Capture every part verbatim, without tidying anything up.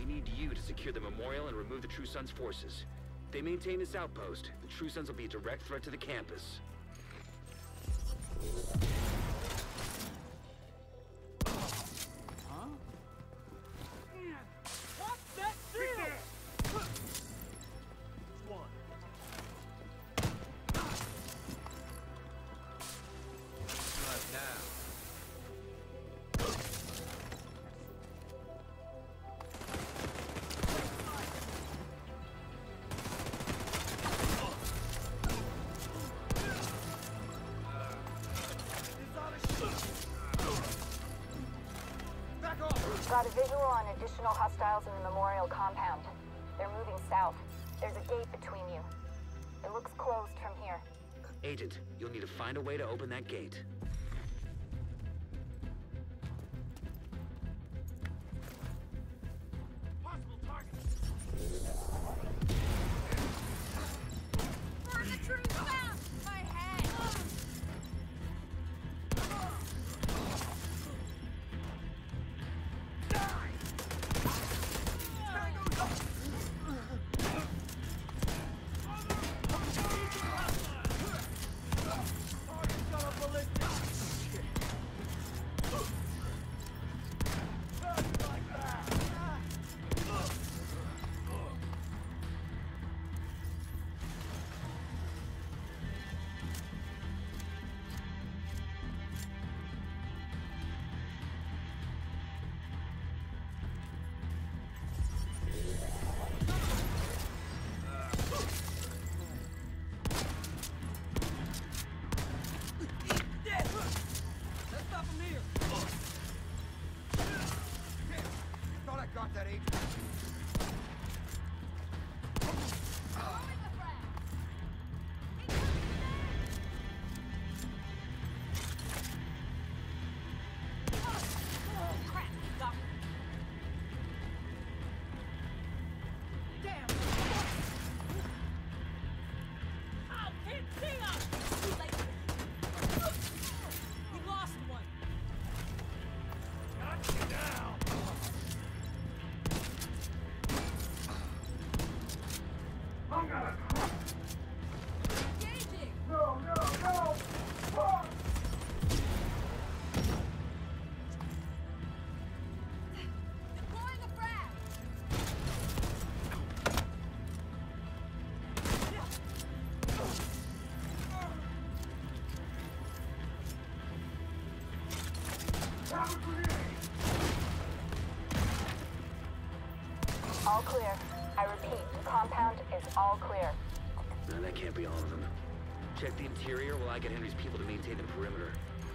We need you to secure the memorial and remove the True Sons' forces. If they maintain this outpost, the True Sons will be a direct threat to the campus. Huh? What's that deal? One. Right now. Got a visual on additional hostiles in the memorial compound. They're moving south. There's a gate between you. It looks closed from here. Agent, you'll need to find a way to open that gate. Possible target. Burn the true found! My head! Got that agent. All clear. I repeat, the compound is all clear. No, that can't be all of them. Check the interior while I get Henry's people to maintain the perimeter.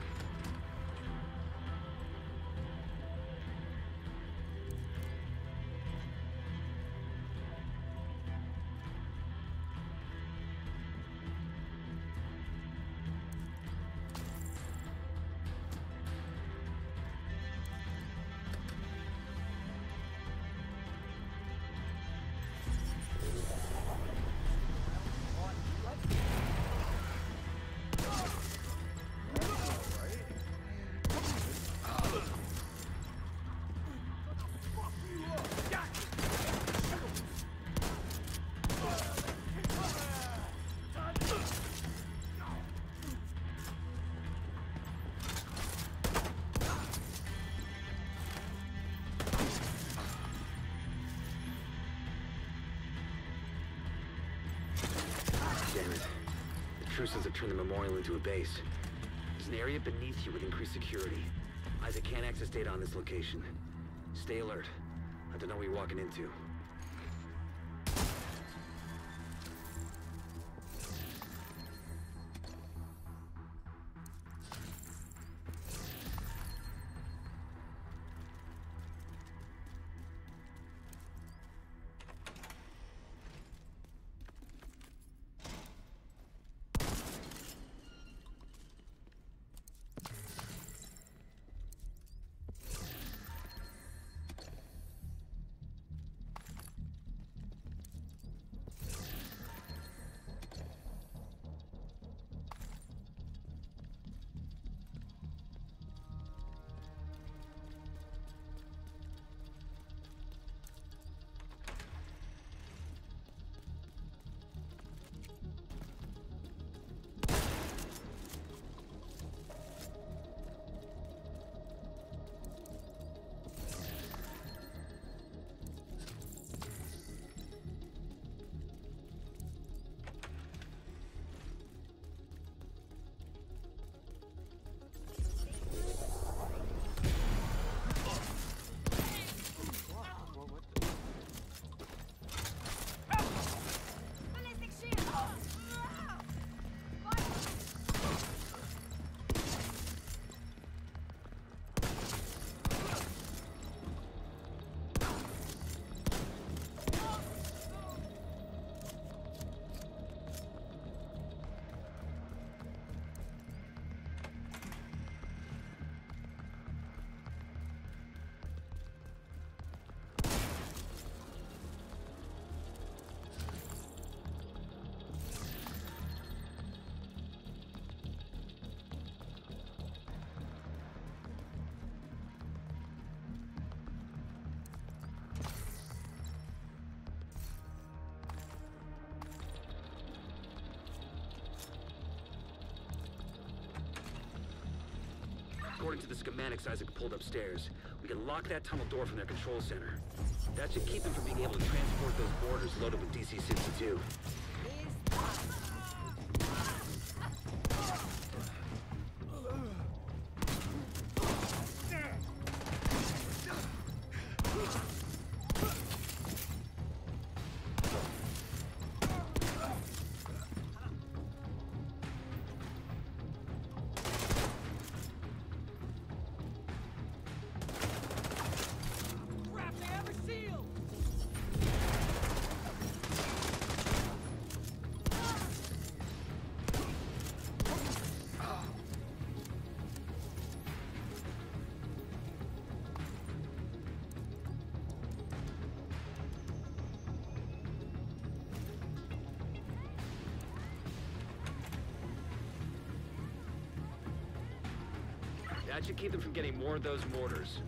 Damn it. The True Sons have turned the memorial into a base. There's an area beneath you with increased security. Isaac can't access data on this location. Stay alert. I have to know what you're walking into. to the schematics Isaac pulled upstairs. We can lock that tunnel door from their control center. That should keep them from being able to transport those mortars loaded with D C sixty-two. Crap, they have a shield! That should keep them from getting more of those mortars.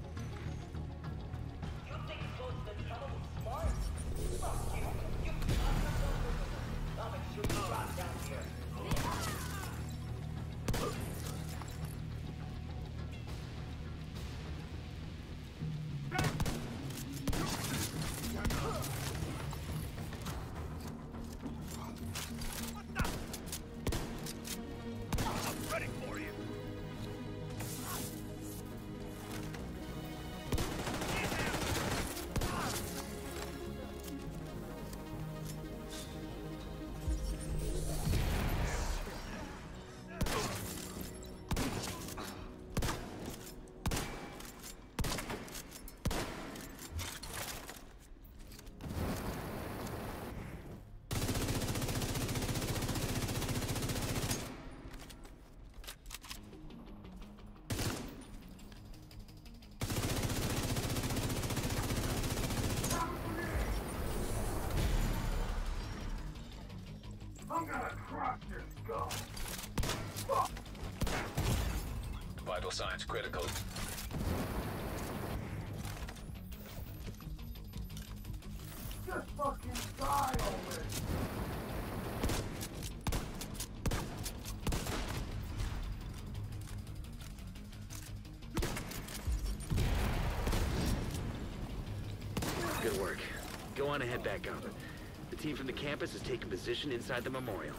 I'm gonna crush your skull. Fuck. Vital signs critical. Just fucking die already. Good work. Go on and head back up. The team from the campus has taken position inside the memorial.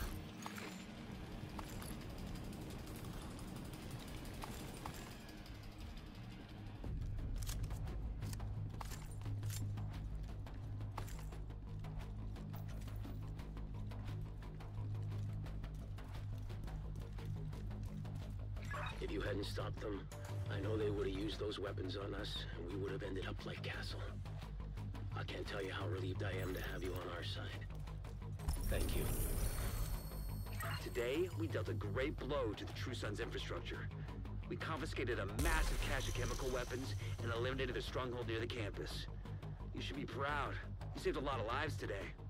If you hadn't stopped them, I know they would have used those weapons on us, and we would have ended up like Castle. I can't tell you how relieved I am to have you on our side. Thank you. Today, we dealt a great blow to the True Sons infrastructure. We confiscated a massive cache of chemical weapons and eliminated a stronghold near the campus. You should be proud. You saved a lot of lives today.